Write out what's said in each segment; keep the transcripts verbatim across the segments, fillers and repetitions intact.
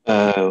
Uh,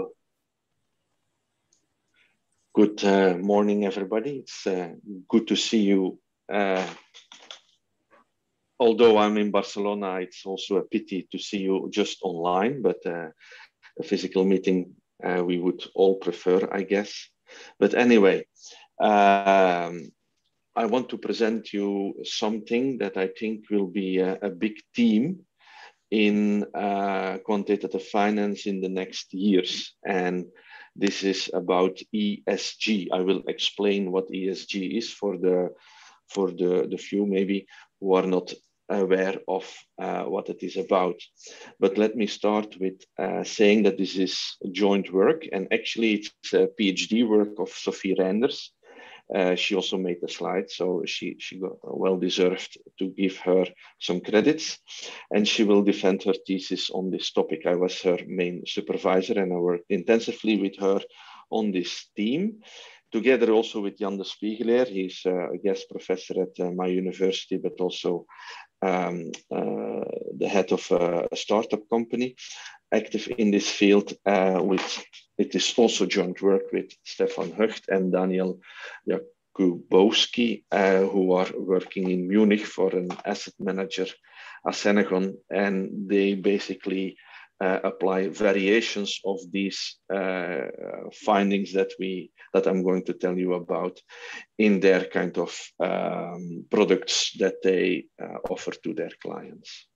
good uh, morning, everybody. It's uh, good to see you. Uh, although I'm in Barcelona, it's also a pity to see you just online, but uh, a physical meeting uh, we would all prefer, I guess. But anyway, um, I want to present you something that I think will be a, a big theme in uh, quantitative finance in the next years. And this is about E S G. I will explain what E S G is for the for the, the few maybe who are not aware of uh, what it is about. But let me start with uh, saying that this is joint work, and actually it's a PhD work of Sophie Reinders. Uh, she also made the slide, so she, she got well deserved to give her some credits. And she will defend her thesis on this topic. I was her main supervisor and I worked intensively with her on this theme, together also with Jan de Spiegelaar. He's uh, a guest professor at uh, my university, but also um, uh, the head of a, a startup company active in this field. Uh, with it is also joint work with Stefan Hucht and Daniel Jakubowski, uh, who are working in Munich for an asset manager, Assenegon, and they basically uh, apply variations of these uh, findings that we that I'm going to tell you about in their kind of um, products that they uh, offer to their clients.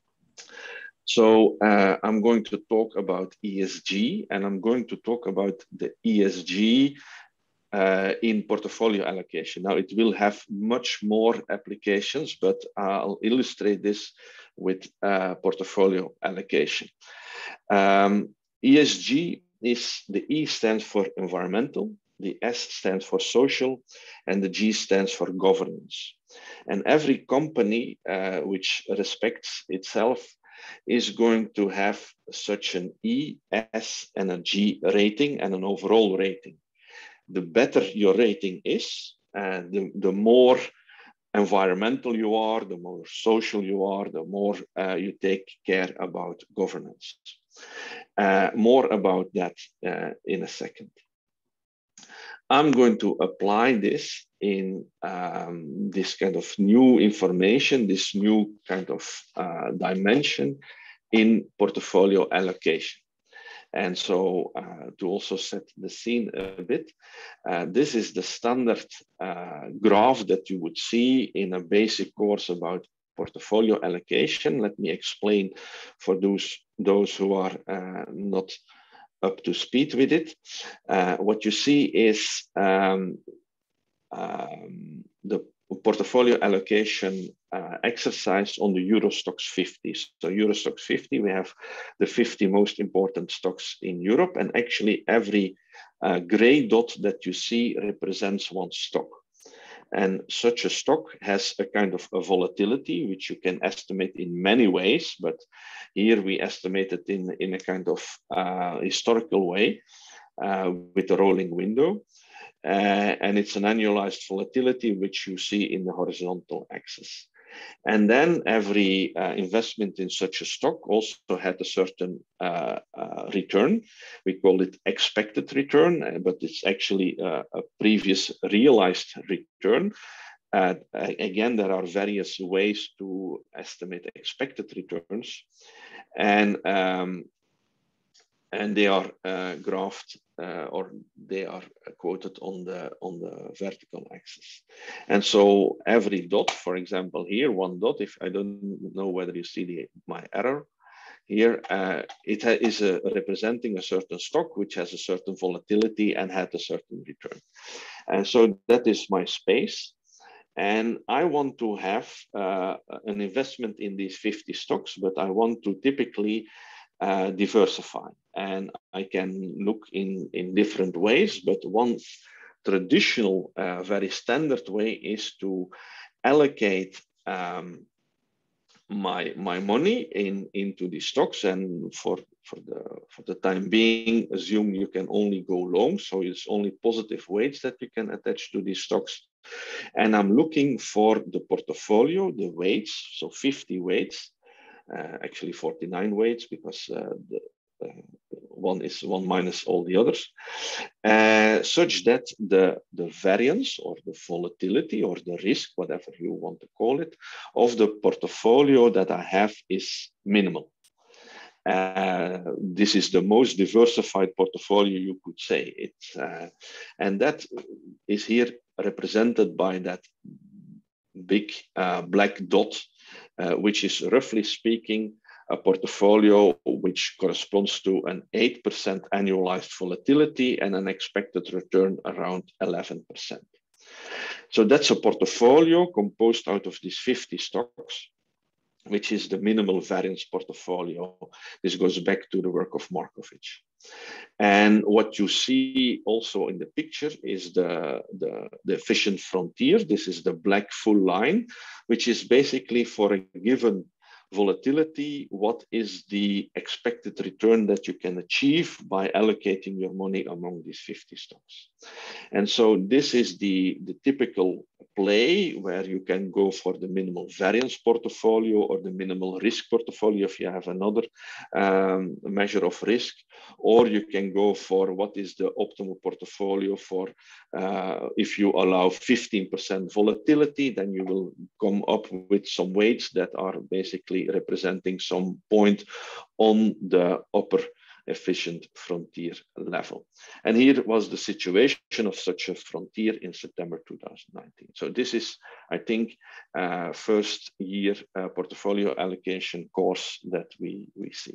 So uh, I'm going to talk about E S G, and I'm going to talk about the E S G uh, in portfolio allocation. Now, it will have much more applications, but I'll illustrate this with uh, portfolio allocation. Um, E S G is, the E stands for environmental, the S stands for social, and the G stands for governance. And every company uh, which respects itself is going to have such an E, S, and a G rating and an overall rating. The better your rating is, uh, the, the more environmental you are, the more social you are, the more uh, you take care about governance. Uh, more about that uh, in a second. I'm going to apply this in um, this kind of new information, this new kind of uh, dimension in portfolio allocation. And so uh, to also set the scene a bit, uh, this is the standard uh, graph that you would see in a basic course about portfolio allocation. Let me explain for those, those who are uh, not up to speed with it. Uh, what you see is um, um, the portfolio allocation uh, exercise on the Euro Stoxx fifty. So Euro Stoxx fifty, we have the fifty most important stocks in Europe, and actually every uh, gray dot that you see represents one stock. And such a stock has a kind of a volatility, which you can estimate in many ways, but here we estimate it in, in a kind of uh, historical way uh, with a rolling window. Uh, and it's an annualized volatility, which you see in the horizontal axis. And then every uh, investment in such a stock also had a certain uh, uh, return. We call it expected return, but it's actually uh, a previous realized return. Uh, again, there are various ways to estimate expected returns. And um, and they are uh, graphed uh, or they are quoted on the on the vertical axis. And so every dot, for example, here one dot, if I don't know whether you see the, my error here, uh, it is a, representing a certain stock which has a certain volatility and had a certain return. And so that is my space. And I want to have uh, an investment in these fifty stocks, but I want to typically uh, diversify. And I can look in, in different ways, but one traditional, uh, very standard way is to allocate um, my my money in into these stocks, and for for the for the time being, assume you can only go long, so it's only positive weights that you can attach to these stocks. And I'm looking for the portfolio, the weights, so fifty weights, uh, actually forty-nine weights, because uh, the uh, one is one minus all the others, uh, such that the, the variance or the volatility or the risk, whatever you want to call it, of the portfolio that I have is minimal. Uh, this is the most diversified portfolio you could say. It's, uh, and that is here represented by that big uh, black dot, uh, which is roughly speaking a portfolio which corresponds to an eight percent annualized volatility and an expected return around eleven percent. So that's a portfolio composed out of these fifty stocks, which is the minimal variance portfolio. This goes back to the work of Markovich. And what you see also in the picture is the, the, the efficient frontier. This is the black full line, which is basically for a given volatility, what is the expected return that you can achieve by allocating your money among these fifty stocks. And so this is the, the typical play where you can go for the minimal variance portfolio or the minimal risk portfolio if you have another um, measure of risk, or you can go for what is the optimal portfolio for uh, if you allow fifteen percent volatility, then you will come up with some weights that are basically representing some point on the upper efficient frontier level. And here was the situation of such a frontier in September two thousand nineteen. So this is, I think, uh, first year uh, portfolio allocation course that we, we see.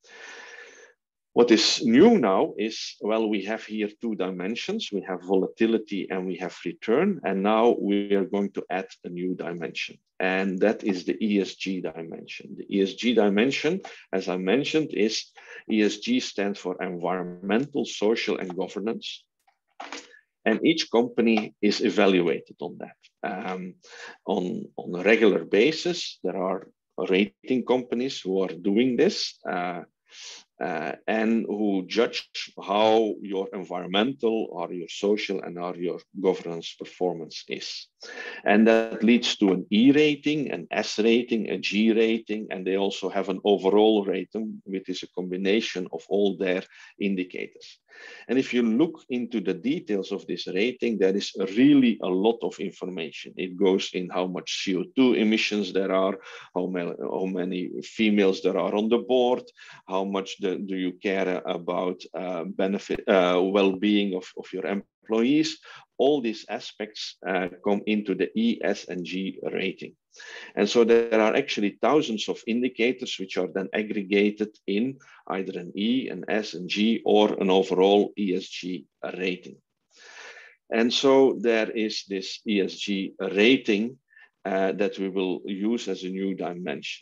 What is new now is, well, we have here two dimensions. We have volatility and we have return. And now we are going to add a new dimension. And that is the E S G dimension. The E S G dimension, as I mentioned, is E S G stands for environmental, social, and governance. And each company is evaluated on that. Um, on, on a regular basis, there are rating companies who are doing this. Uh, Uh, and who judge how your environmental or your social and or your governance performance is. And that leads to an E rating, an S rating, a G rating, and they also have an overall rating, which is a combination of all their indicators. And if you look into the details of this rating, there is really a lot of information. It goes in how much C O two emissions there are, how many, how many females there are on the board, how much the, do you care about uh, benefit, uh, well-being of, of your employees. All these aspects uh, come into the E, S, and G rating. And so there are actually thousands of indicators which are then aggregated in either an E, an S, and G, or an overall E S G rating. And so there is this E S G rating uh, that we will use as a new dimension.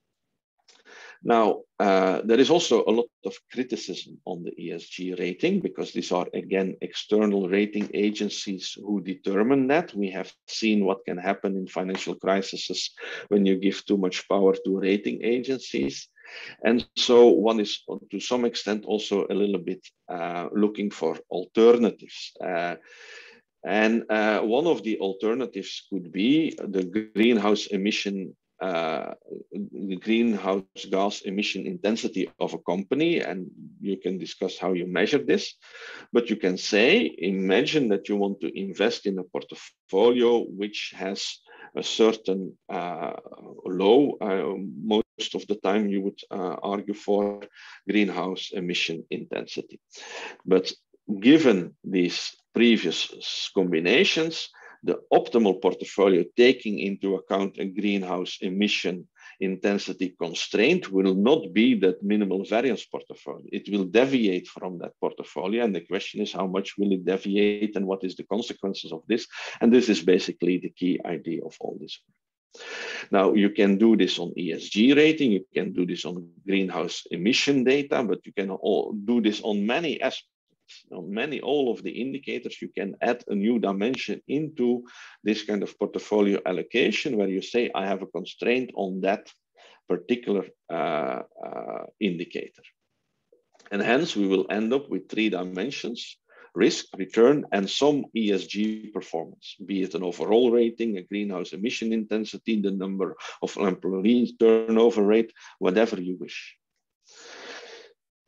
Now, uh, there is also a lot of criticism on the E S G rating because these are, again, external rating agencies who determine that. We have seen what can happen in financial crises when you give too much power to rating agencies. And so one is, to some extent, also a little bit uh, looking for alternatives. Uh, and uh, one of the alternatives could be the greenhouse emission Uh, the greenhouse gas emission intensity of a company, and you can discuss how you measure this. But you can say, imagine that you want to invest in a portfolio which has a certain uh, low, uh, most of the time you would uh, argue for greenhouse emission intensity. But given these previous combinations, the optimal portfolio taking into account a greenhouse emission intensity constraint will not be that minimal variance portfolio. It will deviate from that portfolio. And the question is, how much will it deviate and what is the consequences of this? And this is basically the key idea of all this. Now, you can do this on E S G rating, you can do this on greenhouse emission data, but you can all do this on many aspects. On many, all of the indicators, you can add a new dimension into this kind of portfolio allocation where you say, I have a constraint on that particular uh, uh, indicator. And hence we will end up with three dimensions: risk, return, and some E S G performance, be it an overall rating, a greenhouse emission intensity, the number of employees turnover rate, whatever you wish.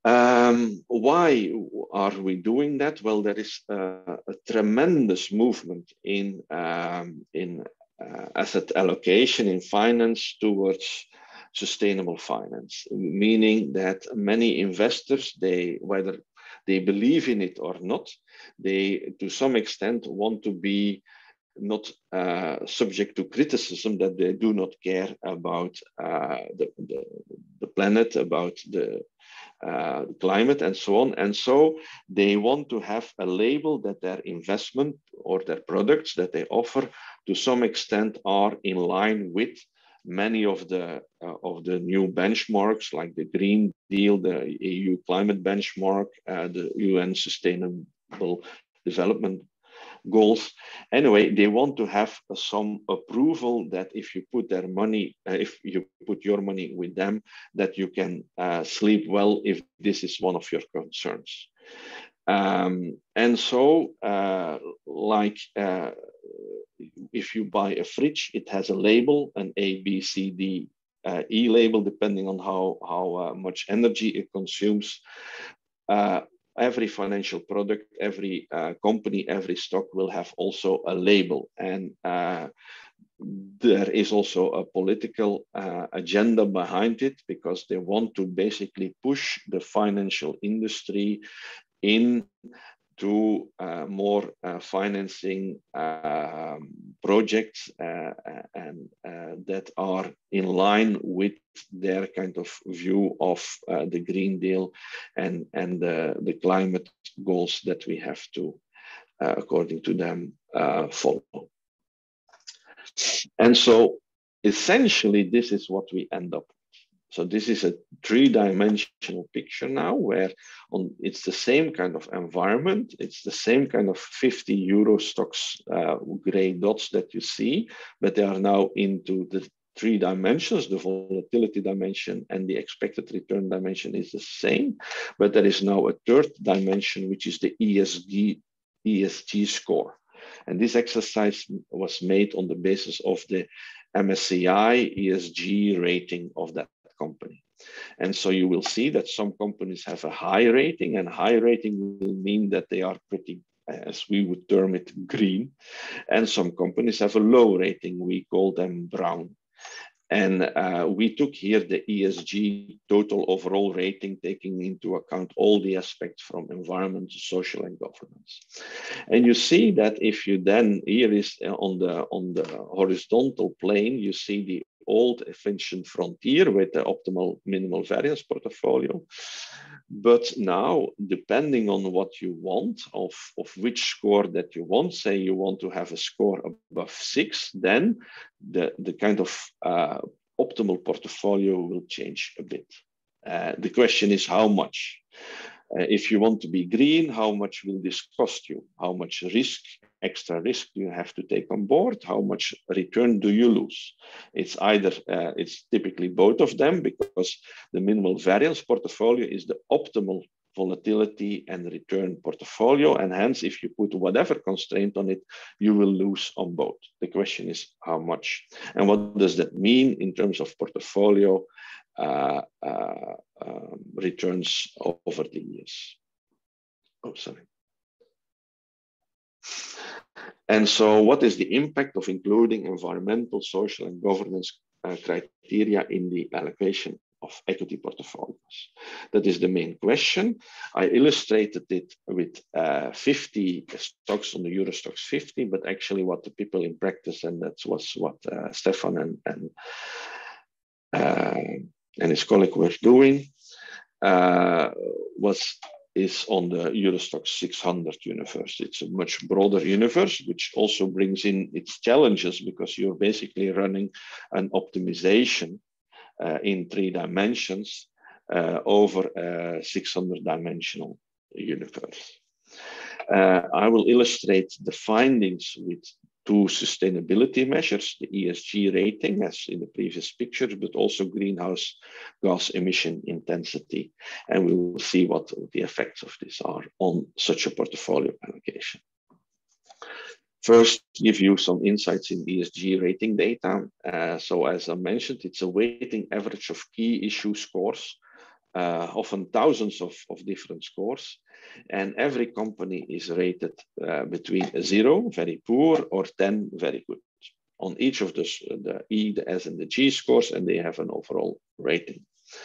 Um, why are we doing that? Well, there is a, a tremendous movement in, um, in uh, asset allocation in finance towards sustainable finance, meaning that many investors, they, whether they believe in it or not, they to some extent want to be not uh, subject to criticism, that they do not care about uh, the, the, the planet, about the uh, climate and so on. And so they want to have a label that their investment or their products that they offer to some extent are in line with many of the uh, of the new benchmarks, like the Green Deal, the E U climate benchmark, uh, the U N Sustainable Development Goals. Anyway, they want to have uh, some approval that if you put their money, uh, if you put your money with them, that you can uh, sleep well if this is one of your concerns. Um, and so, uh, like, uh, if you buy a fridge, it has a label, an A, B, C, D, uh, E label, depending on how, how uh, much energy it consumes. Uh, every financial product, every uh, company, every stock will have also a label. And uh, there is also a political uh, agenda behind it, because they want to basically push the financial industry in to uh, more uh, financing uh, projects uh, and uh, that are in line with their kind of view of uh, the Green Deal and, and uh, the climate goals that we have to, uh, according to them, uh, follow. And so essentially, this is what we end up with. So this is a three-dimensional picture now, where on it's the same kind of environment, it's the same kind of fifty euro stocks, uh, gray dots that you see, but they are now into the three dimensions. The volatility dimension and the expected return dimension is the same, but there is now a third dimension, which is the E S G, E S G score. And this exercise was made on the basis of the M S C I E S G rating of that company. And so you will see that some companies have a high rating, and high rating will mean that they are pretty, as we would term it, green. And some companies have a low rating, we call them brown. And uh, we took here the E S G total overall rating, taking into account all the aspects from environment, social, and governance. And you see that if you then, here is on the, on the horizontal plane, you see the old efficient frontier with the optimal minimal variance portfolio. But now, depending on what you want, of, of which score that you want, say you want to have a score above six, then the, the kind of uh, optimal portfolio will change a bit. Uh, the question is how much? Uh, if you want to be green, how much will this cost you? How much risk, extra risk do you have to take on board? How much return do you lose? It's either, uh, it's typically both of them, because the minimal variance portfolio is the optimal volatility and return portfolio. And hence, if you put whatever constraint on it, you will lose on both. The question is how much? And what does that mean in terms of portfolio uh, uh, um, returns over the years? Oh, sorry. And so what is the impact of including environmental, social, and governance uh, criteria in the allocation of equity portfolios? That is the main question. I illustrated it with uh, fifty stocks on the Euro Stoxx fifty, but actually what the people in practice, and that was what uh, Stefan and, and, uh, and his colleague were doing, uh, was is on the Euro Stoxx six hundred universe. It's a much broader universe, which also brings in its challenges, because you're basically running an optimization uh, in three dimensions uh, over a six hundred dimensional universe. Uh, I will illustrate the findings with two sustainability measures, the E S G rating, as in the previous pictures, but also greenhouse gas emission intensity. And we will see what the effects of this are on such a portfolio allocation. First, give you some insights in E S G rating data. Uh, so as I mentioned, it's a weighting average of key issue scores uh, often thousands of, of different scores. And every company is rated uh, between a zero, very poor, or ten, very good, on each of the, the E, the S, and the G scores, and they have an overall rating.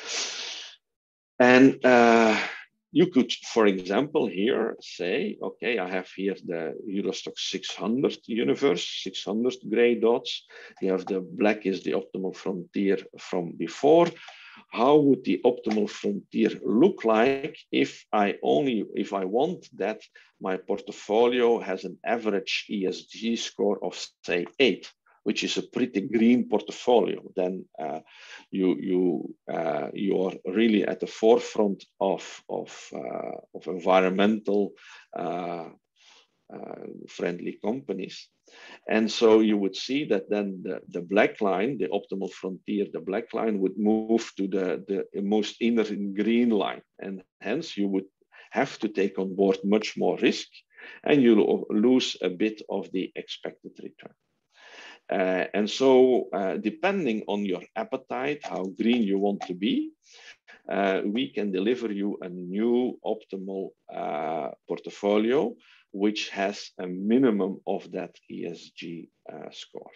And uh, you could, for example, here say, okay, I have here the Euro Stoxx six hundred universe, six hundred gray dots. You have the black is the optimal frontier from before. How would the optimal frontier look like if I only, if I want that my portfolio has an average E S G score of, say, eight, which is a pretty green portfolio? Then uh, you you uh, you are really at the forefront of of, uh, of environmental uh, uh, friendly companies. And so you would see that then the, the black line, the optimal frontier, the black line would move to the, the most inner green line. And hence you would have to take on board much more risk, and you lose a bit of the expected return. Uh, and so uh, depending on your appetite, how green you want to be, uh, we can deliver you a new optimal uh, portfolio which has a minimum of that E S G uh, score.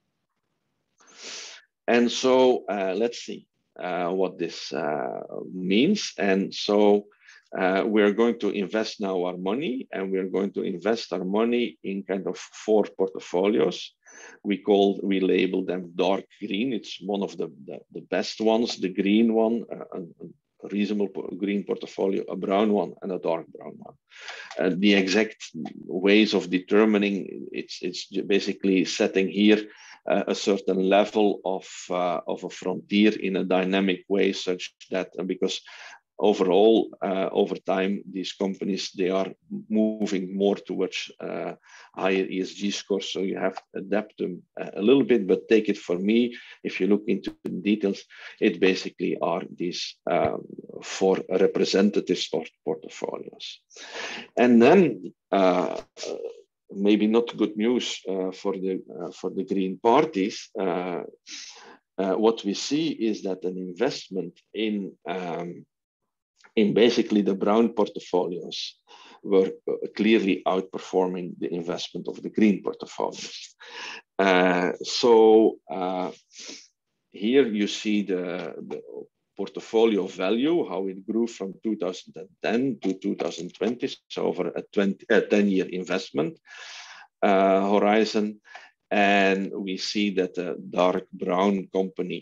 And so uh, let's see uh, what this uh, means. And so uh, we're going to invest now our money, and we're going to invest our money in kind of four portfolios. We call, we label them dark green. It's one of the, the, the best ones, the green one, uh, a reasonable green portfolio, a brown one, and a dark brown one. Uh, the exact ways of determining, it's, it's basically setting here uh, a certain level of, uh, of a frontier in a dynamic way, such that, uh, because overall, uh, over time, these companies, they are moving more towards uh, higher E S G scores. So you have to adapt them a little bit, but take it for me, if you look into the details, it basically are these um, four representatives of portfolios. And then, uh, maybe not good news uh, for the uh, for the green parties. Uh, uh, what we see is that an investment in um, in basically the brown portfolios were clearly outperforming the investment of the green portfolios. Uh, so uh, here you see the, the portfolio value, how it grew from two thousand ten to two thousand twenty, so over a twenty, uh, ten year investment uh, horizon. And we see that the dark brown company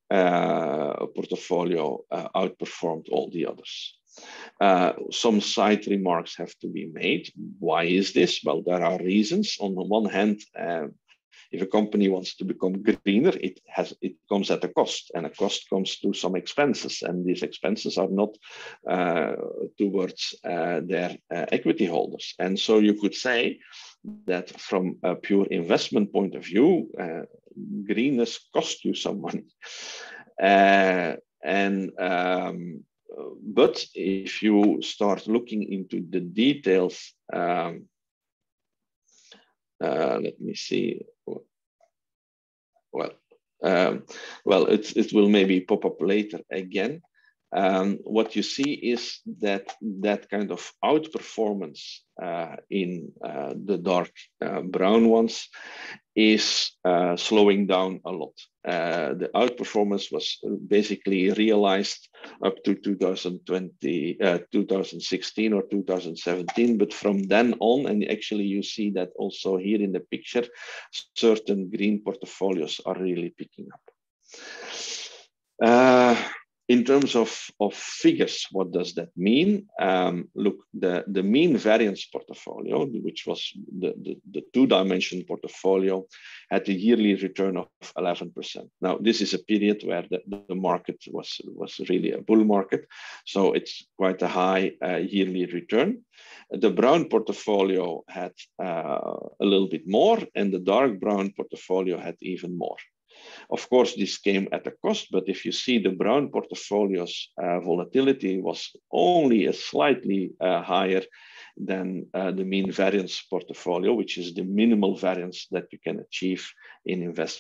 uh, portfolio uh, outperformed all the others. Uh, some side remarks have to be made. Why is this? Well, there are reasons. On the one hand, uh, if a company wants to become greener, it has it comes at a cost, and a cost comes to some expenses, and these expenses are not uh, towards uh, their uh, equity holders. And so you could say that from a pure investment point of view, uh, greenness costs you some money. Uh, and um, but if you start looking into the details, um, uh, let me see. Well, um, well, it's, it will maybe pop up later again. Um, what you see is that that kind of outperformance uh, in uh, the dark uh, brown ones is uh, slowing down a lot. Uh, the outperformance was basically realized up to two thousand twenty, uh, two thousand sixteen or two thousand seventeen, but from then on, and actually you see that also here in the picture, certain green portfolios are really picking up. Uh, In terms of, of figures, what does that mean? Um, look, the, the mean variance portfolio, which was the, the, the two-dimension portfolio, had a yearly return of eleven percent. Now, this is a period where the, the market was, was really a bull market, so it's quite a high uh, yearly return. The brown portfolio had uh, a little bit more, and the dark brown portfolio had even more. Of course, this came at a cost, but if you see the brown portfolio's uh, volatility was only a slightly uh, higher than uh, the mean variance portfolio, which is the minimal variance that you can achieve in investment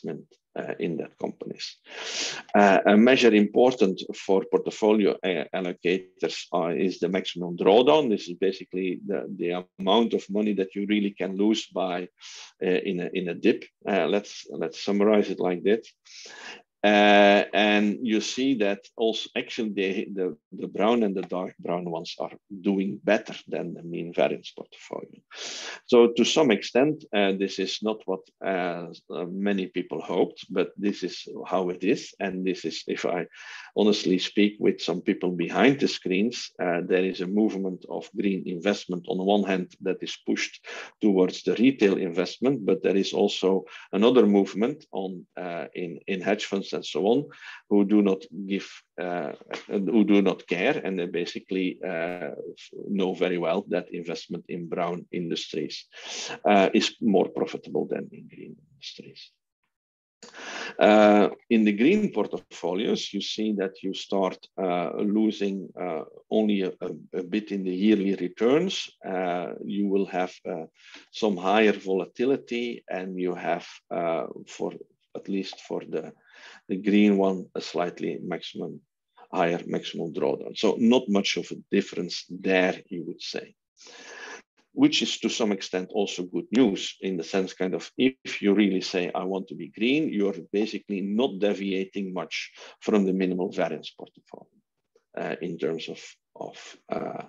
uh, in that companies. Uh, a measure important for portfolio uh, allocators uh, is the maximum drawdown. This is basically the, the amount of money that you really can lose by uh, in, a, in a dip. Uh, let's, let's summarize it like that. Uh, and you see that also actually the, the, the brown and the dark brown ones are doing better than the mean variance portfolio. So to some extent, uh, this is not what uh, many people hoped, but this is how it is. And this is, if I honestly speak with some people behind the screens, uh, there is a movement of green investment on one hand that is pushed towards the retail investment, but there is also another movement on uh, in, in hedge funds and so on, who do not give, uh, who do not care, and they basically uh, know very well that investment in brown industries uh, is more profitable than in green industries. Uh, in the green portfolios, you see that you start uh, losing uh, only a, a bit in the yearly returns. Uh, you will have uh, some higher volatility, and you have, uh, for at least for the, the green one, a slightly maximum higher maximum drawdown. So not much of a difference there, you would say. Which is to some extent also good news in the sense kind of, if you really say, I want to be green, you're basically not deviating much from the minimal variance portfolio uh, in terms of, of, uh,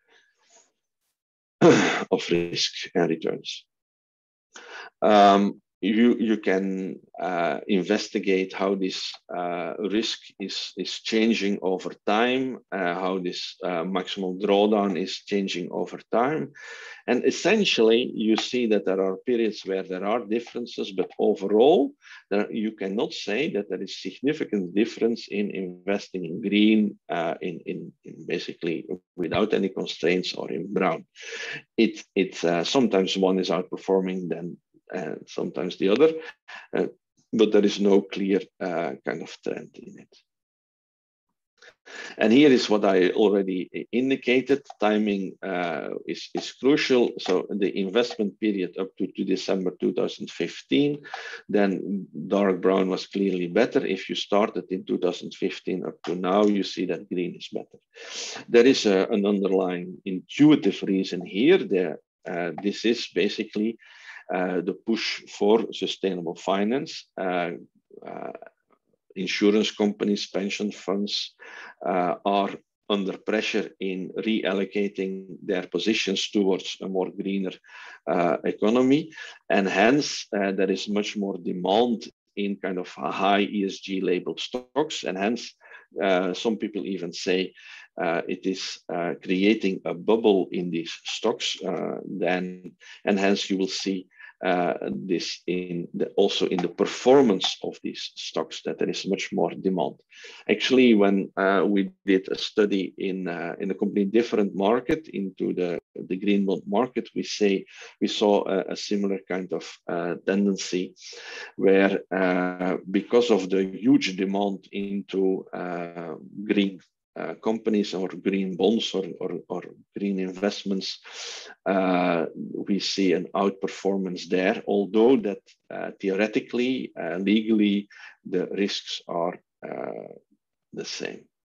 of risk and returns. Um, you, you can uh, investigate how this uh, risk is, is changing over time, uh, how this uh, maximal drawdown is changing over time. And essentially, you see that there are periods where there are differences, but overall, there, you cannot say that there is significant difference in investing in green, uh, in, in, in basically without any constraints, or in brown. It, it uh, sometimes one is outperforming than uh, sometimes the other, uh, but there is no clear uh, kind of trend in it. And here is what I already indicated. Timing uh, is, is crucial. So the investment period up to, to December two thousand fifteen, then dark brown was clearly better. If you started in two thousand fifteen up to now, you see that green is better. There is a, an underlying intuitive reason here. There, uh, this is basically uh, the push for sustainable finance. Uh, uh, Insurance companies, pension funds uh, are under pressure in reallocating their positions towards a more greener uh, economy. And hence, uh, there is much more demand in kind of high E S G labeled stocks. And hence, uh, some people even say uh, it is uh, creating a bubble in these stocks. Uh, then, and hence you will see Uh, this in the, also in the performance of these stocks, that there is much more demand. Actually, when uh, we did a study in uh, in a completely different market, into the the green bond market, we say we saw a, a similar kind of uh, tendency, where uh, because of the huge demand into uh, green Uh, companies or green bonds or, or, or green investments, uh, we see an outperformance there, although that uh, theoretically, uh, legally, the risks are uh, the same.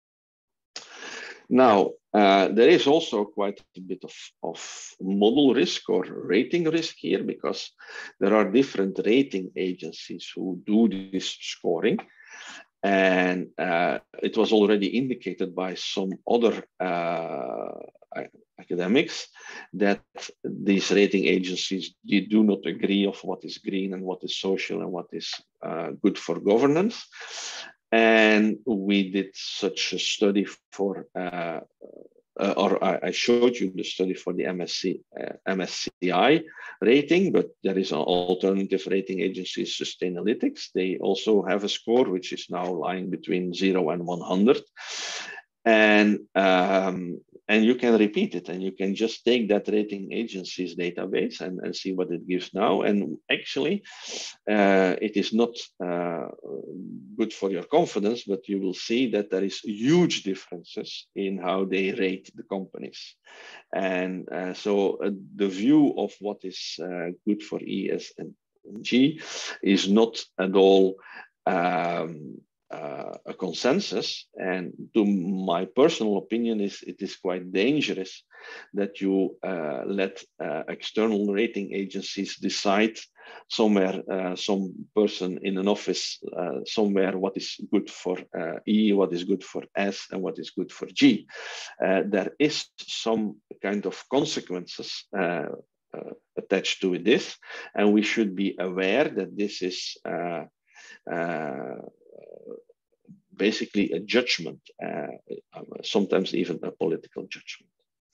Now, uh, there is also quite a bit of, of model risk or rating risk here, because there are different rating agencies who do this scoring. And uh, it was already indicated by some other uh, academics that these rating agencies do not agree of what is green and what is social and what is uh, good for governance. And we did such a study for, uh, uh, or I, I showed you the study for the M S C, uh, M S C I rating, but there is an alternative rating agency, Sustainalytics. They also have a score which is now lying between zero and one hundred. And, um, and you can repeat it, and you can just take that rating agency's database and, and see what it gives now. And actually, uh, it is not uh, good for your confidence, but you will see that there is huge differences in how they rate the companies. And uh, so uh, the view of what is uh, good for E S and G is not at all um, uh, a consensus. And to my personal opinion, is it is quite dangerous that you uh, let uh, external rating agencies decide somewhere, uh, some person in an office uh, somewhere, what is good for uh, E, what is good for S, and what is good for G. Uh, there is some kind of consequences uh, uh, attached to this, and we should be aware that this is uh, uh, basically a judgment, uh, sometimes even a political judgment.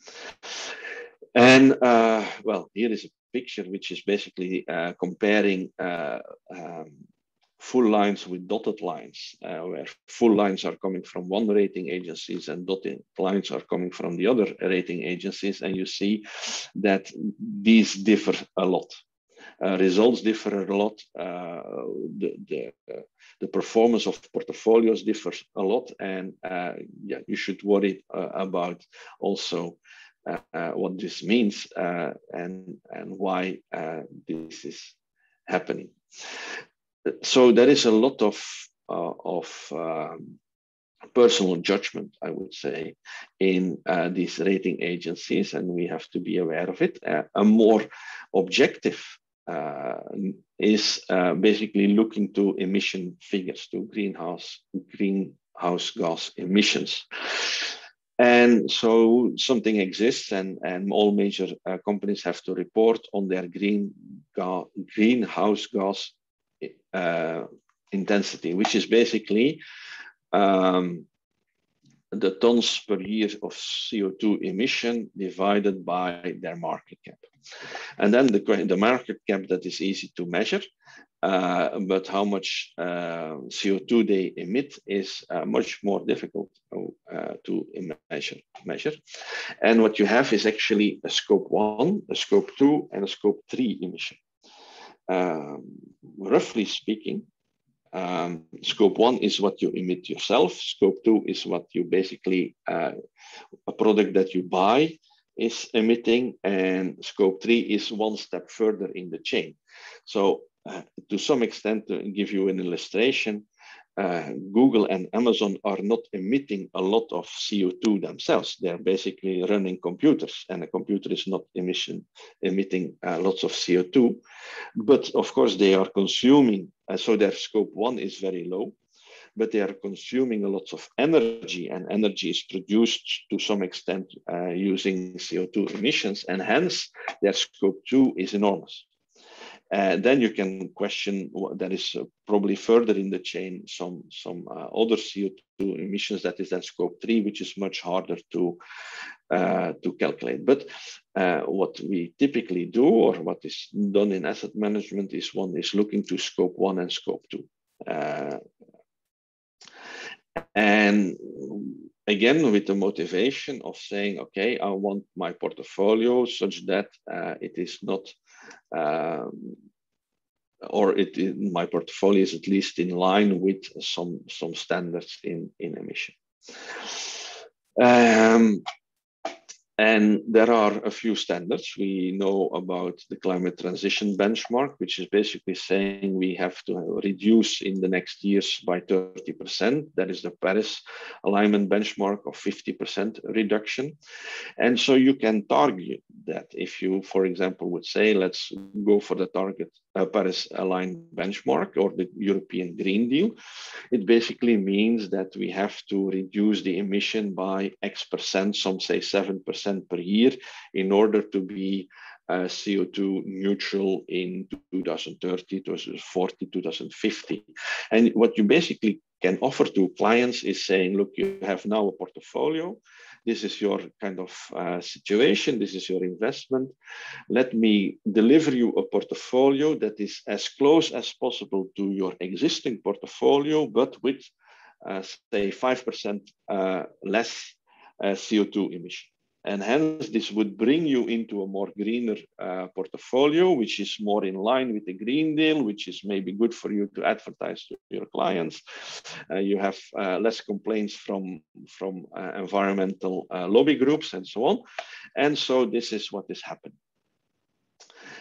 And uh, well, here is a picture which is basically uh, comparing uh, um, full lines with dotted lines, uh, where full lines are coming from one rating agencies and dotted lines are coming from the other rating agencies. And you see that these differ a lot. Uh, results differ a lot. Uh, the, the, uh, the performance of portfolios differs a lot. And uh, yeah, you should worry uh, about also uh, uh, what this means uh, and, and why uh, this is happening. So there is a lot of, uh, of um, personal judgment, I would say, in uh, these rating agencies, and we have to be aware of it. Uh, a more objective uh, is uh, basically looking to emission figures, to greenhouse greenhouse gas emissions. And so something exists, and, and all major uh, companies have to report on their green ga greenhouse gas uh, intensity, which is basically um, the tons per year of C O two emission divided by their market cap. And then the, the market cap, that is easy to measure, uh, but how much uh, C O two they emit is uh, much more difficult uh, to measure, measure. And what you have is actually a scope one, a scope two, and a scope three emission. Um, roughly speaking, Um, scope one is what you emit yourself. Scope two is what you basically, uh, a product that you buy is emitting. And scope three is one step further in the chain. So uh, to some extent, to give you an illustration, uh, Google and Amazon are not emitting a lot of C O two themselves. They're basically running computers, and a computer is not emission, emitting uh, lots of C O two. But of course, they are consuming, uh, so their scope one is very low, but they are consuming a lot of energy, and energy is produced to some extent uh, using C O two emissions, and hence their scope two is enormous. Uh, then you can question what that is uh, probably further in the chain, some, some uh, other C O two emissions, that is then scope three, which is much harder to, uh, to calculate. But uh, what we typically do, or what is done in asset management, is one is looking to scope one and scope two. Uh, and again, with the motivation of saying, okay, I want my portfolio such that uh, it is not Um, or it, it, my portfolio is at least in line with some, some standards in, in emission. Um, and there are a few standards. We know about the climate transition benchmark, which is basically saying we have to reduce in the next years by thirty percent. That is the Paris alignment benchmark of fifty percent reduction. And so you can target that. If you, for example, would say, let's go for the target uh, Paris aligned benchmark or the European Green Deal, it basically means that we have to reduce the emission by X percent, some say seven percent per year, in order to be uh, C O two neutral in two thousand thirty, two thousand forty, two thousand fifty. And what you basically can offer to clients is saying, look, you have now a portfolio. This is your kind of uh, situation. This is your investment. Let me deliver you a portfolio that is as close as possible to your existing portfolio, but with, uh, say, five percent uh, less uh, C O two emission. And hence, this would bring you into a more greener uh, portfolio, which is more in line with the Green Deal, which is maybe good for you to advertise to your clients. Uh, you have uh, less complaints from, from uh, environmental uh, lobby groups and so on. And so this is what is happening.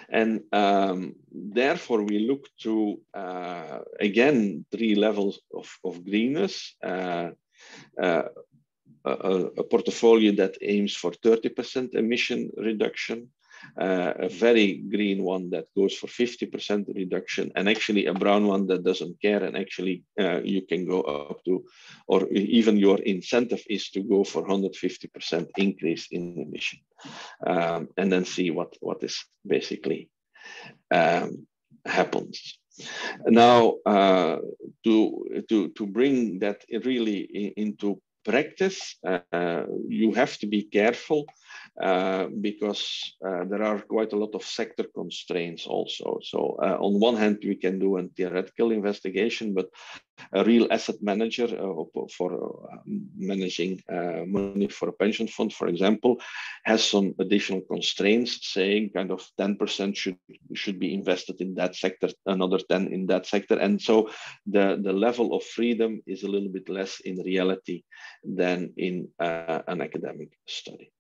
And um, therefore, we look to, uh, again, three levels of, of greenness. Uh, uh, a, a portfolio that aims for thirty percent emission reduction, uh, a very green one that goes for fifty percent reduction, and actually a brown one that doesn't care, and actually uh, you can go up to, or even your incentive is to go for one hundred fifty percent increase in emission, um, and then see what, what is basically um, happens. Now, uh, to, to, to bring that really into practice, uh, you have to be careful uh, because uh, there are quite a lot of sector constraints also. So uh, on one hand, we can do a theoretical investigation, but a real asset manager uh, for uh, managing uh, money for a pension fund, for example, has some additional constraints, saying kind of ten percent should should be invested in that sector, another ten in that sector, and so the the level of freedom is a little bit less in reality than in uh, an academic study.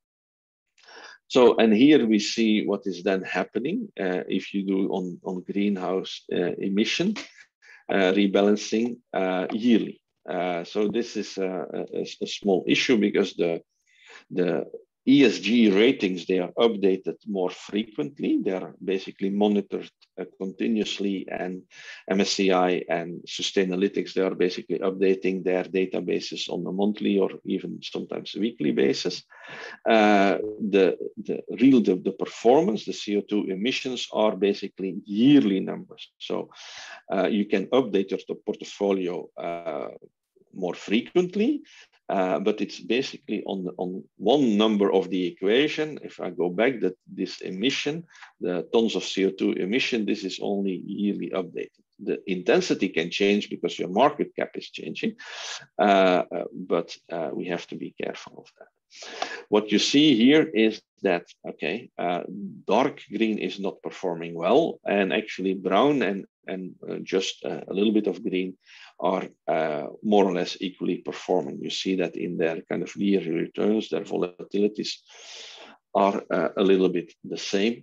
So, and here we see what is then happening uh, if you do on on greenhouse uh, emission. Uh, rebalancing uh, yearly. Uh, so this is a, a, a small issue because the the E S G ratings, they are updated more frequently. They are basically monitored uh, continuously, and M S C I and Sustainalytics, they are basically updating their databases on a monthly or even sometimes weekly basis. Uh, the, the real, the, the performance, the C O two emissions are basically yearly numbers. So uh, you can update your portfolio uh, more frequently, uh, but it's basically on, on one number of the equation. If I go back, that this emission, the tons of C O two emission, this is only yearly updated. The intensity can change because your market cap is changing, uh, uh, but uh, we have to be careful of that. What you see here is that, okay, uh, dark green is not performing well, and actually brown and, and uh, just uh, a little bit of green are uh, more or less equally performing. You see that in their kind of yearly returns, their volatilities are uh, a little bit the same.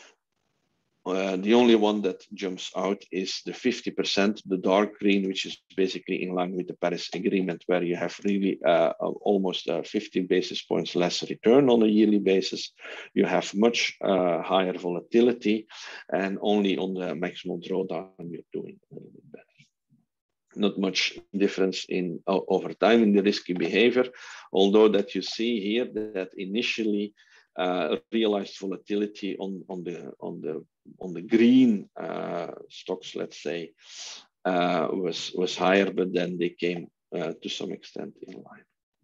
Uh, the only one that jumps out is the fifty percent, the dark green, which is basically in line with the Paris Agreement, where you have really uh, almost uh, fifty basis points less return on a yearly basis. You have much uh, higher volatility, and only on the maximum drawdown you're doing a little bit better. Not much difference in uh, over time in the risky behavior, although that you see here that initially uh, realized volatility on, on the on the on the green uh, stocks, let's say, uh, was was higher, but then they came uh, to some extent in line.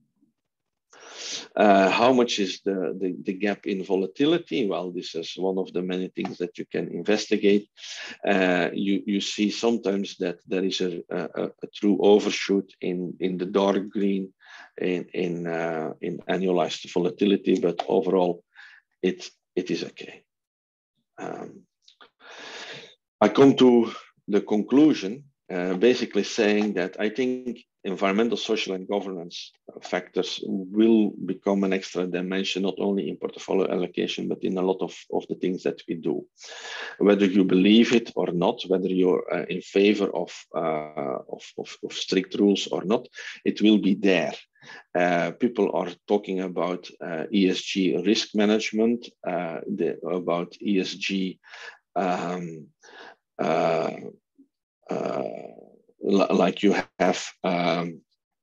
Uh, how much is the, the, the gap in volatility? Well, this is one of the many things that you can investigate. Uh, you, you see sometimes that there is a, a, a true overshoot in, in the dark green in, in, uh, in annualized volatility, but overall it, it is okay. Um, I come to the conclusion, uh, basically saying that I think environmental, social, and governance factors will become an extra dimension, not only in portfolio allocation, but in a lot of, of the things that we do. Whether you believe it or not, whether you're uh, in favor of, uh, of, of, of strict rules or not, it will be there. Uh, people are talking about uh, E S G risk management, uh, the, about E S G um, uh, uh, like you have um,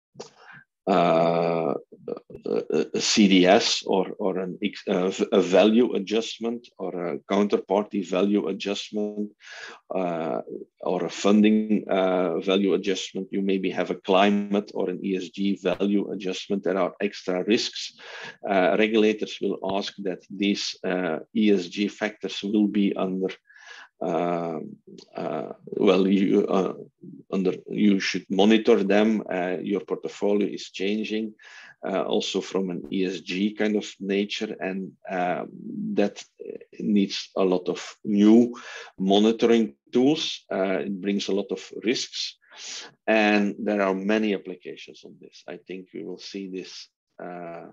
uh, a C D S or, or an, a value adjustment or a counterparty value adjustment uh, or a funding uh, value adjustment. You maybe have a climate or an E S G value adjustment. There are extra risks. Uh, regulators will ask that these uh, E S G factors will be under Uh, uh, well, you uh, under you should monitor them. Uh, your portfolio is changing, uh, also from an E S G kind of nature, and uh, that needs a lot of new monitoring tools. Uh, it brings a lot of risks, and there are many applications on this. I think we will see this. Uh,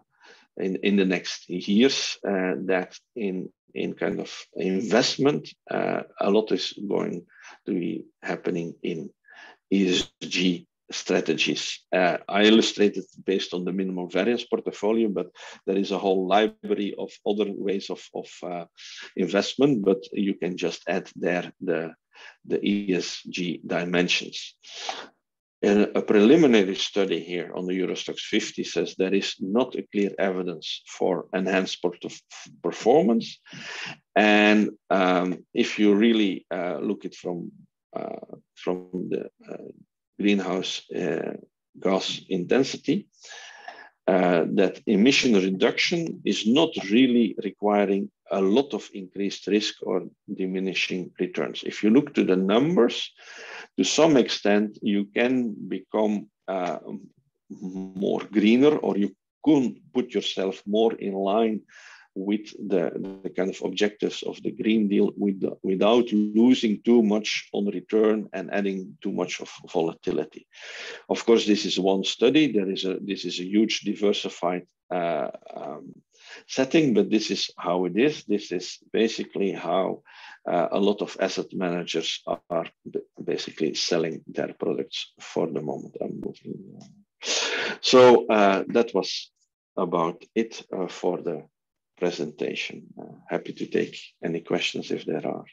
in, in the next years, uh, that in, in kind of investment, uh, a lot is going to be happening in E S G strategies. Uh, I illustrated based on the minimal variance portfolio, but there is a whole library of other ways of, of uh, investment, but you can just add there the, the E S G dimensions. And a preliminary study here on the Euro Stoxx fifty says there is not a clear evidence for enhanced performance. And um, if you really uh, look at from, uh, from the uh, greenhouse uh, gas intensity, uh, that emission reduction is not really requiring a lot of increased risk or diminishing returns. If you look to the numbers, to some extent, you can become uh, more greener, or you could put yourself more in line with the, the kind of objectives of the Green Deal with the, without losing too much on return and adding too much of volatility. Of course, this is one study. There is a, this is a huge diversified uh, um, setting, but this is how it is. This is basically how uh, a lot of asset managers are, are basically selling their products for the moment. I'm moving. So uh, that was about it uh, for the presentation. Uh, happy to take any questions if there are.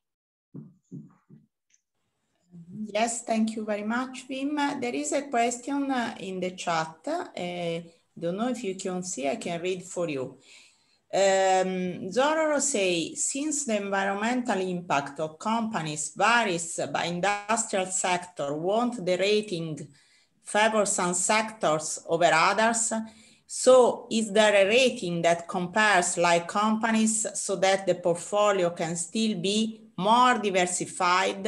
Yes, thank you very much, Wim. There is a question uh, in the chat. I uh, don't know if you can see, I can read for you. Um, Zororo say, since the environmental impact of companies varies by industrial sector, won't the rating favor some sectors over others? So is there a rating that compares like companies so that the portfolio can still be more diversified?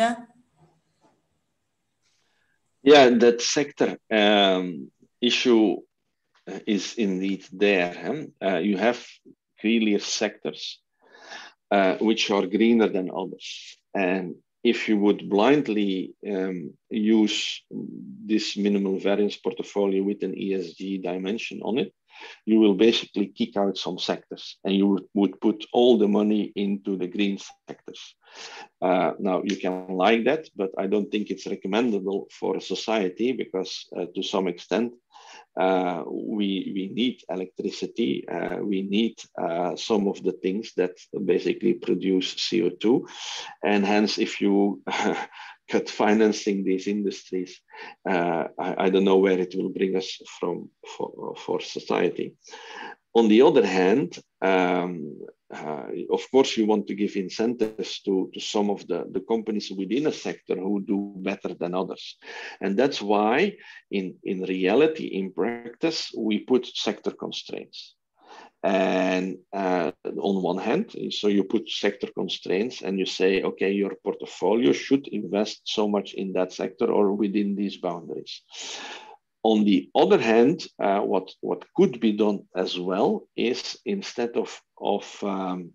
Yeah, that sector um, issue is indeed there. Huh? Uh, you have clear sectors uh, which are greener than others. And if you would blindly um, use this minimal variance portfolio with an E S G dimension on it, you will basically kick out some sectors and you would, would put all the money into the green sectors. Uh, now, you can like that, but I don't think it's recommendable for a society because uh, to some extent, uh, we, we need electricity, uh, we need uh, some of the things that basically produce C O two. And hence, if you cut financing these industries, uh, I, I don't know where it will bring us from for, for society. On the other hand, um, uh, of course, you want to give incentives to, to some of the, the companies within a sector who do better than others. And that's why, in, in reality, in practice, we put sector constraints. And uh, on one hand, so you put sector constraints and you say, okay, your portfolio should invest so much in that sector or within these boundaries. On the other hand, uh, what, what could be done as well is instead of, of, um,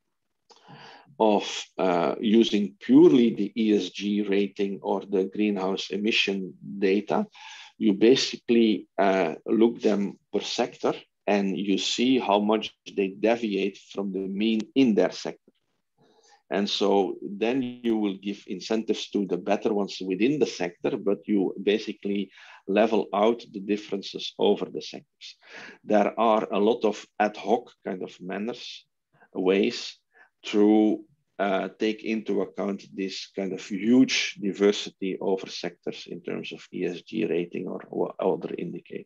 of uh, using purely the E S G rating or the greenhouse emission data, you basically uh, look them per sector and you see how much they deviate from the mean in their sector. And so then you will give incentives to the better ones within the sector, but you basically level out the differences over the sectors. There are a lot of ad hoc kind of manners, ways to uh, take into account this kind of huge diversity over sectors in terms of E S G rating or, or other indicators.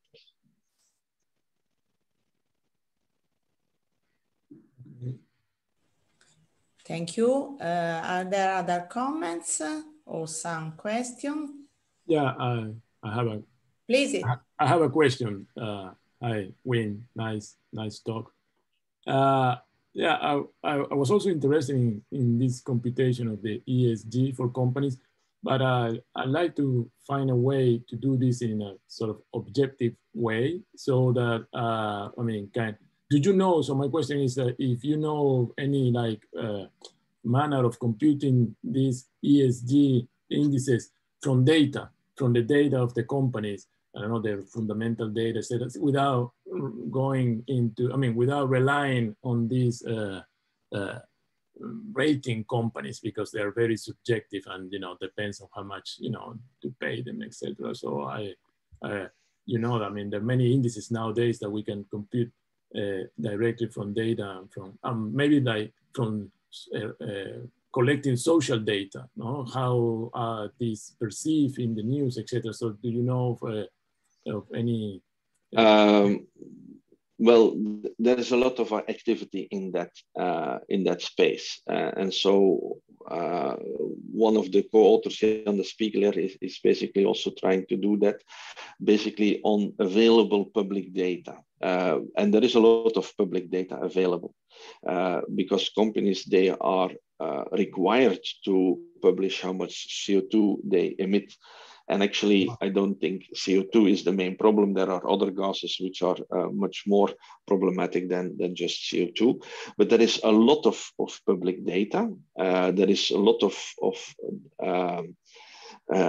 Thank you. Uh, are there other comments or some questions? Yeah, I, I have a. Please. I have a question. Uh, hi, Wim. Nice, nice talk. Uh, yeah, I, I, I was also interested in, in this computation of the E S G for companies, but uh, I'd like to find a way to do this in a sort of objective way so that, uh, I mean, can, do you know, so my question is that if you know any like uh, manner of computing these E S G indices from data, from the data of the companies, I don't know, their fundamental data set without going into, I mean, without relying on these uh, uh, rating companies, because they are very subjective and, you know, depends on how much, you know, to pay them, et cetera. So I, uh, you know, I mean, there are many indices nowadays that we can compute uh, directly from data, from um, maybe like from uh, uh, collecting social data, no? How uh, these perceived in the news, et cetera. So do you know of, uh, of any? Uh, um, well, there is a lot of activity in that uh, in that space, uh, and so uh, one of the co-authors on the Spiegler is, is basically also trying to do that, basically on available public data, uh, and there is a lot of public data available uh, because companies, they are uh, required to publish how much C O two they emit. And actually, I don't think C O two is the main problem. There are other gases which are uh, much more problematic than, than just C O two. But there is a lot of, of public data. Uh, there is a lot of, of um, uh,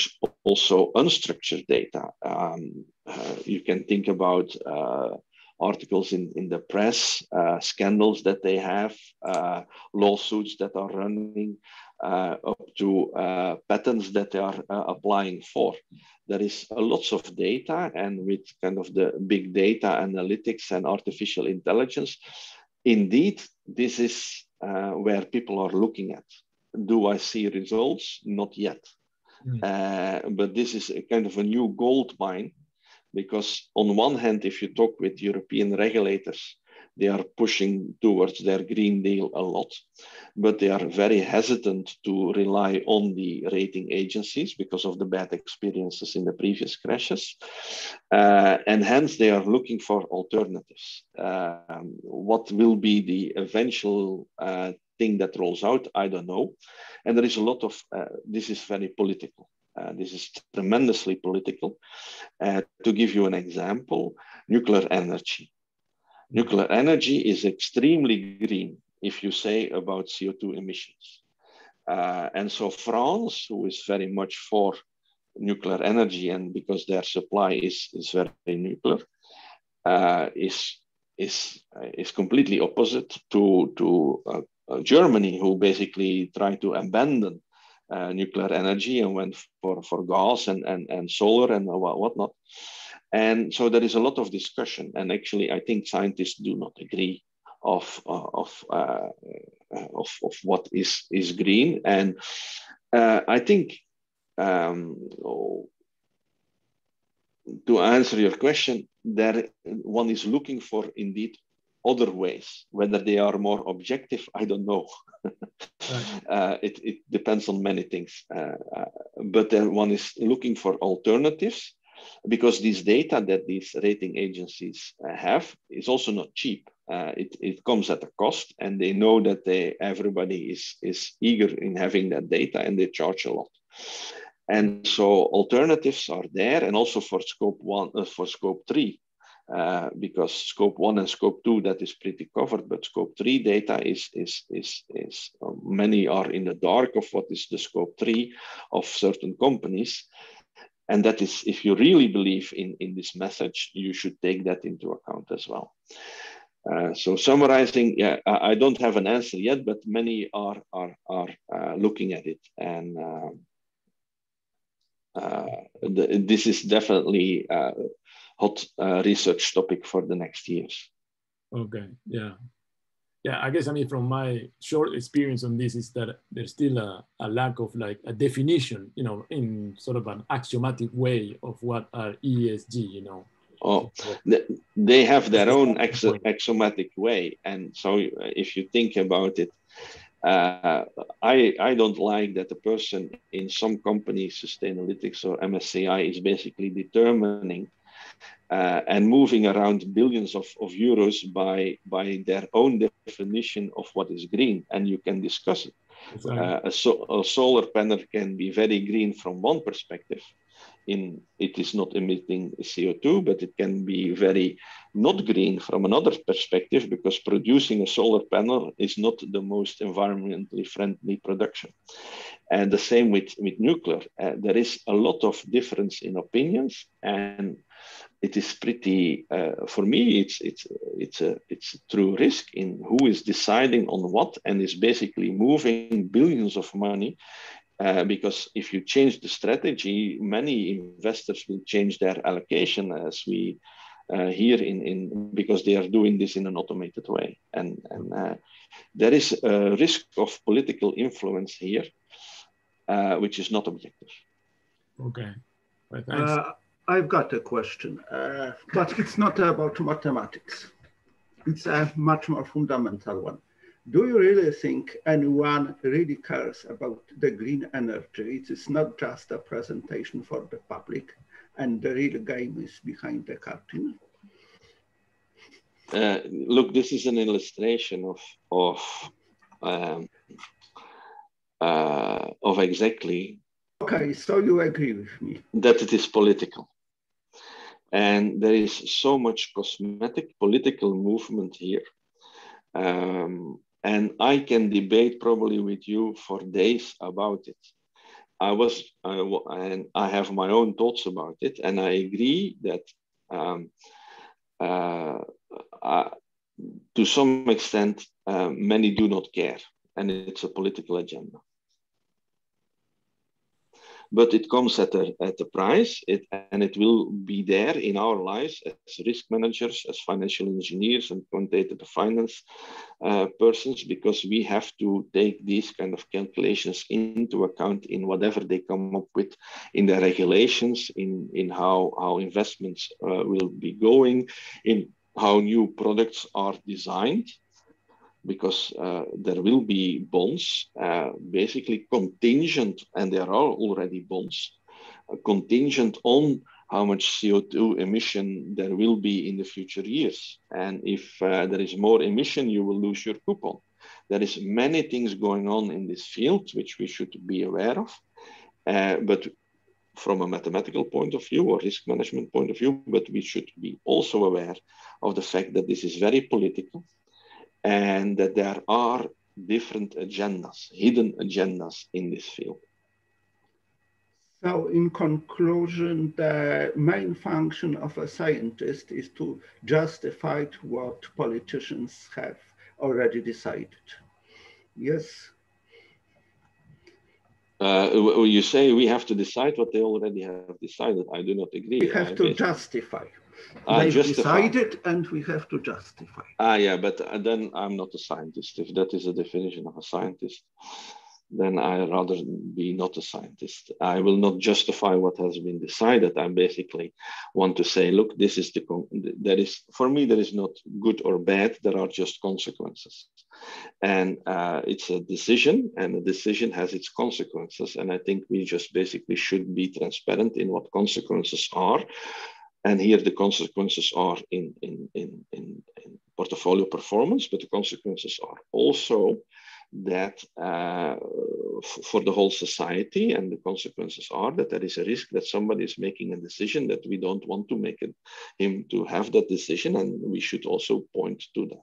also unstructured data. Um, uh, you can think about uh, articles in, in the press, uh, scandals that they have, uh, lawsuits that are running, Uh, up to uh, patents that they are uh, applying for. There is a lots of data, and with kind of the big data analytics and artificial intelligence, indeed, this is uh, where people are looking at. Do I see results? Not yet. Mm. Uh, but this is a kind of a new gold mine, because on one hand, if you talk with European regulators, they are pushing towards their Green Deal a lot, but they are very hesitant to rely on the rating agencies because of the bad experiences in the previous crashes. Uh, and hence they are looking for alternatives. Um, what will be the eventual uh, thing that rolls out? I don't know. And there is a lot of, uh, this is very political. Uh, this is tremendously political. Uh, to give you an example, nuclear energy. Nuclear energy is extremely green if you say about C O two emissions. Uh, and so France, who is very much for nuclear energy, and because their supply is, is very nuclear, uh, is, is, uh, is completely opposite to, to uh, uh, Germany, who basically tried to abandon uh, nuclear energy and went for, for gas and, and, and solar and whatnot. And so there is a lot of discussion, and actually, I think scientists do not agree of uh, of, uh, of of what is is green. And uh, I think um, to answer your question, there one is looking for indeed other ways. Whether they are more objective, I don't know. Right. uh, it it depends on many things. Uh, uh, but then one is looking for alternatives, because these data that these rating agencies uh, have is also not cheap. Uh, it, it comes at a cost, and they know that they, everybody is, is eager in having that data, and they charge a lot. And so alternatives are there, and also for scope one, uh, for scope three, uh, because scope one and scope two, that is pretty covered, but scope three data is, is, is, is uh, many are in the dark of what is the scope three of certain companies. And that is, if you really believe in, in this message, you should take that into account as well. Uh, so summarizing, yeah, I, I don't have an answer yet, but many are, are, are uh, looking at it. And uh, uh, the, this is definitely a hot uh, research topic for the next years. Okay, yeah. Yeah, I guess, I mean, from my short experience on this is that there's still a, a lack of like a definition, you know, in sort of an axiomatic way of what are E S G, you know. Oh, they have their own axiomatic way. And so if you think about it, uh, I, I don't like that the person in some companies, Sustainalytics or M S C I, is basically determining Uh, and moving around billions of, of euros by, by their own definition of what is green. And you can discuss it. Exactly. Uh, a, so, a solar panel can be very green from one perspective. In it is not emitting C O two, but it can be very not green from another perspective, because producing a solar panel is not the most environmentally friendly production. And the same with, with nuclear. Uh, there is a lot of difference in opinions, and it is pretty, uh, for me, it's, it's, it's, a, it's a true risk in who is deciding on what, and is basically moving billions of money. Uh, because if you change the strategy, many investors will change their allocation, as we uh, hear in, in, because they are doing this in an automated way. And, and uh, there is a risk of political influence here, uh, which is not objective. Okay, well, thanks. Uh, I've got a question, uh, but it's not about mathematics. It's a much more fundamental one. Do you really think anyone really cares about the green energy? It is not just a presentation for the public, and the real game is behind the curtain? Uh, look, this is an illustration of of um, uh, of exactly. Okay, so you agree with me that it is political, and there is so much cosmetic political movement here. Um, And I can debate probably with you for days about it. I was, uh, and I have my own thoughts about it, and I agree that um, uh, uh, to some extent, uh, many do not care, and it's a political agenda. But it comes at a, at a price, it, and it will be there in our lives as risk managers, as financial engineers and quantitative finance uh, persons, because we have to take these kind of calculations into account in whatever they come up with in the regulations, in, in how, how investments uh, will be going, in how new products are designed. Because uh, there will be bonds, uh, basically contingent, and there are already bonds, uh, contingent on how much C O two emission there will be in the future years. And if uh, there is more emission, you will lose your coupon. There is many things going on in this field, which we should be aware of. Uh, but from a mathematical point of view or risk management point of view, but we should be also aware of the fact that this is very political, and that there are different agendas, hidden agendas in this field. So in conclusion, the main function of a scientist is to justify what politicians have already decided. Yes? Uh, you say we have to decide what they already have decided. I do not agree. We have I to basically... justify. Ah, They've justify. decided, and we have to justify. Ah, yeah, but then I'm not a scientist. If that is a definition of a scientist, then I'd rather be not a scientist. I will not justify what has been decided. I basically want to say, look, this is the, there is, for me, there is not good or bad. There are just consequences. And uh, it's a decision, and a decision has its consequences. And I think we just basically should be transparent in what consequences are. And here the consequences are in, in, in, in, in portfolio performance, but the consequences are also that uh, for the whole society, and the consequences are that there is a risk that somebody is making a decision that we don't want to make it, him to have that decision, and we should also point to that.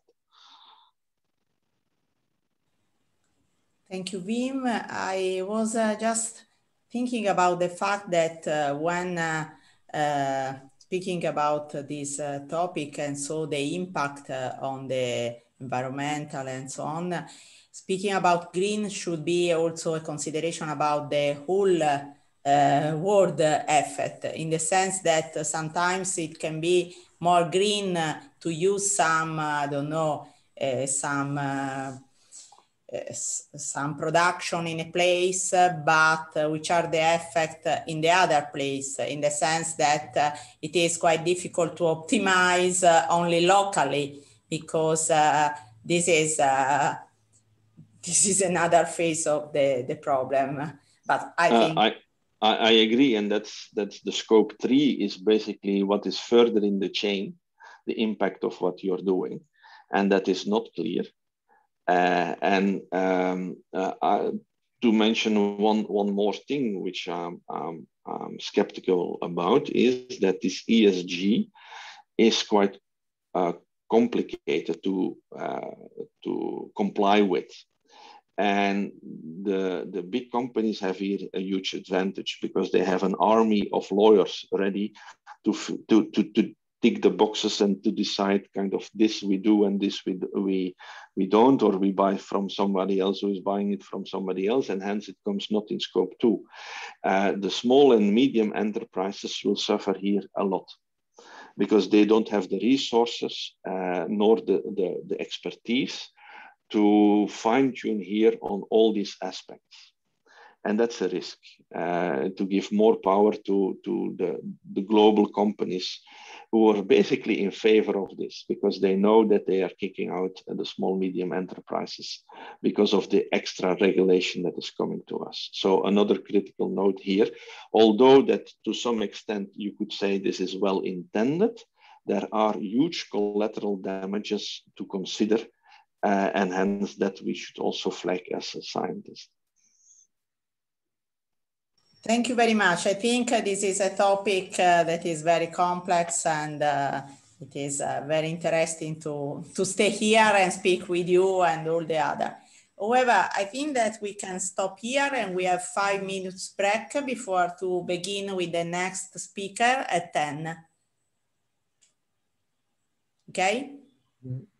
Thank you, Wim. I was uh, just thinking about the fact that uh, when uh, uh, speaking about uh, this uh, topic, and so the impact uh, on the environmental and so on, speaking about green should be also a consideration about the whole uh, world effect, in the sense that uh, sometimes it can be more green uh, to use some, uh, I don't know, uh, some uh, uh, some production in a place, uh, but uh, which are the effect uh, in the other place, uh, in the sense that uh, it is quite difficult to optimize uh, only locally, because uh, this is uh, this is another phase of the, the problem. But I think... Uh, I, I agree, and that's, that's the scope three is basically what is further in the chain, the impact of what you're doing, and that is not clear. Uh, and um, uh, I, to mention one, one more thing, which I'm, I'm, I'm skeptical about, is that this E S G is quite uh, complicated to, uh, to comply with. And the, the big companies have here a huge advantage because they have an army of lawyers ready to, to, to, to tick the boxes and to decide kind of this we do and this we, we, we don't, or we buy from somebody else who is buying it from somebody else, and hence it comes not in scope two. Uh, the small and medium enterprises will suffer here a lot because they don't have the resources uh, nor the, the, the expertise to fine-tune here on all these aspects. And that's a risk, uh, to give more power to, to the, the global companies who are basically in favor of this because they know that they are kicking out the small, medium enterprises because of the extra regulation that is coming to us. So another critical note here, although that to some extent you could say this is well intended, there are huge collateral damages to consider, uh, and hence that we should also flag as a scientist. Thank you very much. I think uh, this is a topic uh, that is very complex, and uh, it is uh, very interesting to, to stay here and speak with you and all the other. However, I think that we can stop here and we have five minutes break before to begin with the next speaker at ten. Okay? Mm-hmm.